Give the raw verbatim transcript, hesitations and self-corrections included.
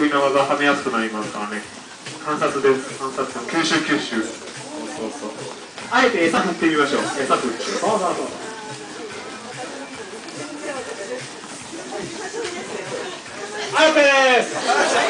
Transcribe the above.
意な技はめやすくなりますからね。観察です。観察。吸収吸収。そうそうそう。あえて餌振ってみましょう。餌振って。そうそうそう。アウトです。